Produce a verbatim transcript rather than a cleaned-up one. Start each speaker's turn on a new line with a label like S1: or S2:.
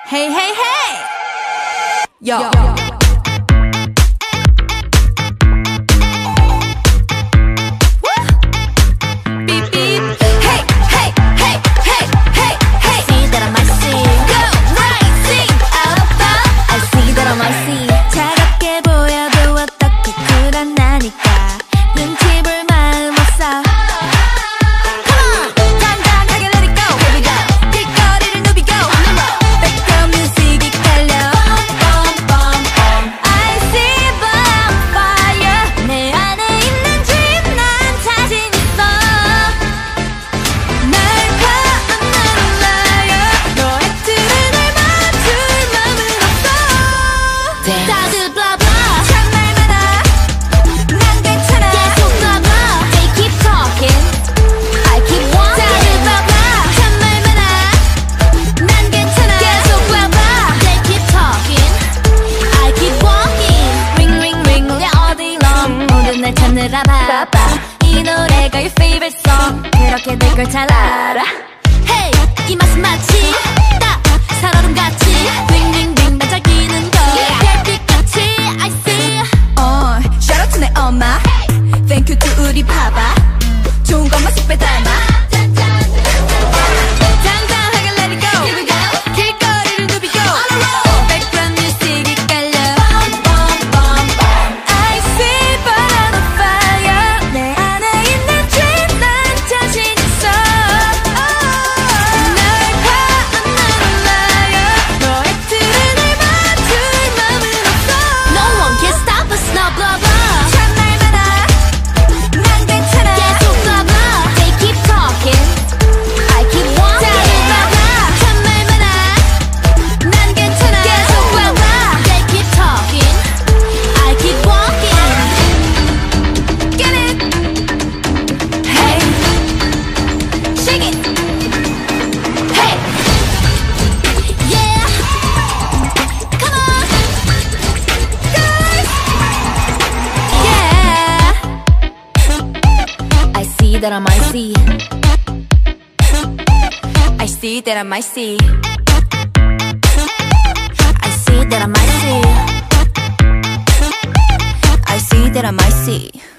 S1: Hey, hey, hey! Yo. Yo. Beep, beep. Hey, hey, hey, hey, hey, hey. See that I might see. Go, right, sing out of bounds. I see that I might see. 차갑게 보여도 어떻게 쿨한나니까 눈치 볼 마음 없어. 날 찾느라 바빠 이 노래가 your favorite song 그렇게 될 걸 잘 알아 Hey 이 맛은 마치 딱 살얼음같이 윙윙윙 반짝이는 거 별빛같이 I see 어 shout out to 내 엄마 Thank you to 우리 파파 좋은 것만 쏙 빼닮아 that I might see I see that I might see I see that I might see I see that I might see